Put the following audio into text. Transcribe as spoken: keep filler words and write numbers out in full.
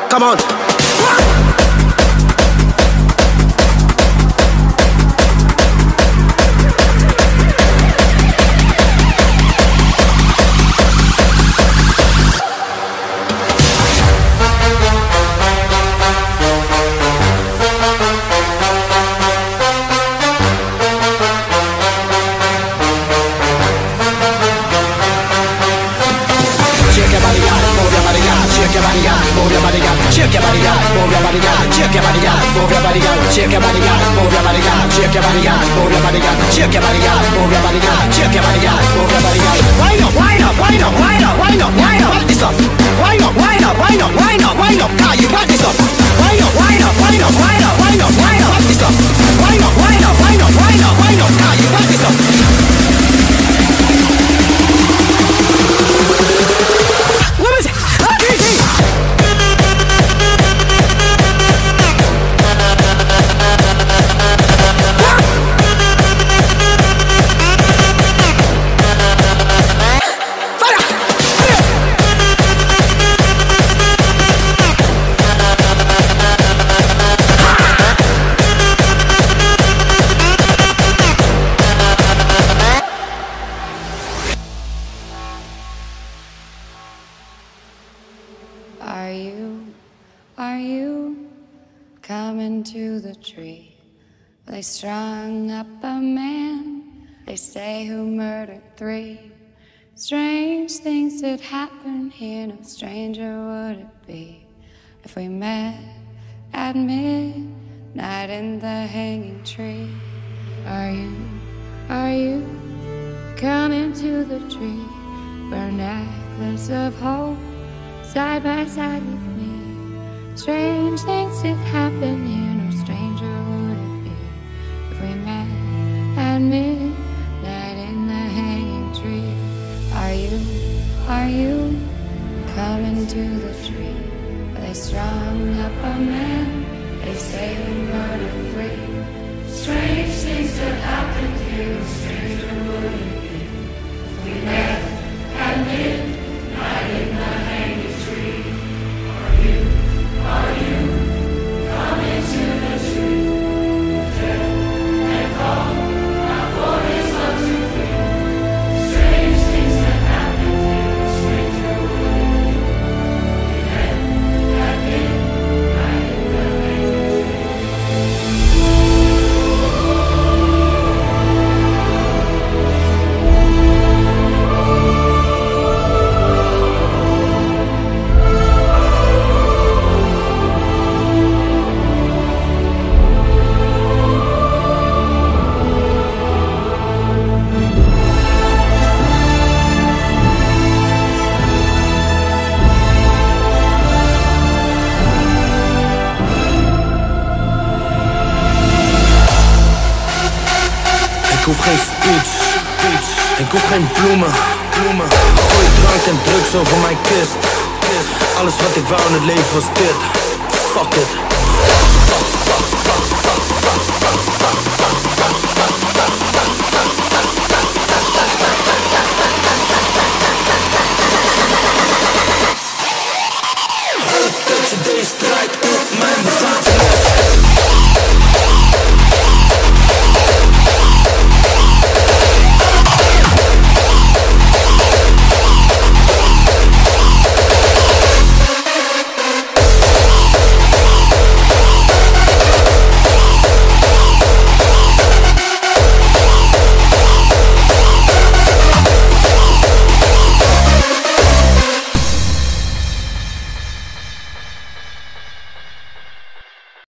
Come on. Shake your body, girl, move your body, girl. Shake your body, girl, move your body, girl. Shake your body, girl, move your body, girl. Shake your body, girl, move your body, girl. Shake your body, girl, move your body, girl. Shake your body, girl, move your body, girl. Shake your body, girl, move your body, girl. Shake your body, girl, move your body, girl. Wind up, wind up, wind up, wind up, wind up, wind up. Back this up. Wind up, wind up, wind up, wind up, wind up. Girl, you back this up. Wind up, wind up, wind up, wind up, wind up, wind up. Back this up. Wind up, wind up, wind up, wind up, wind up. Girl, you back this up. What is it? Easy. Are you, are you coming to the tree? They strung up a man, they say, who murdered three. Strange things that happen here, no stranger would it be if we met at midnight in the hanging tree. Are you, are you coming to the tree? Wear necklace of hope side by side with me. Strange things that happen here, no stranger would it be if we met at midnight in the hanging tree. Are you, are you coming to the tree? They strung up a man, they say he murdered three. Strange things that happen here, no stranger would it be if we met at midnight in the hanging tree. Are you, are you coming to the tree? Death and call out for his love to feel. Strange things that happen here, a stranger would it be. We met at midnight in the hanging tree. Ik hoef geen speech, ik hoef geen bloemen, bloemen. Gooi drank en drugs over mijn kist. Alles wat ik wou in het leven was dit. Fuck it.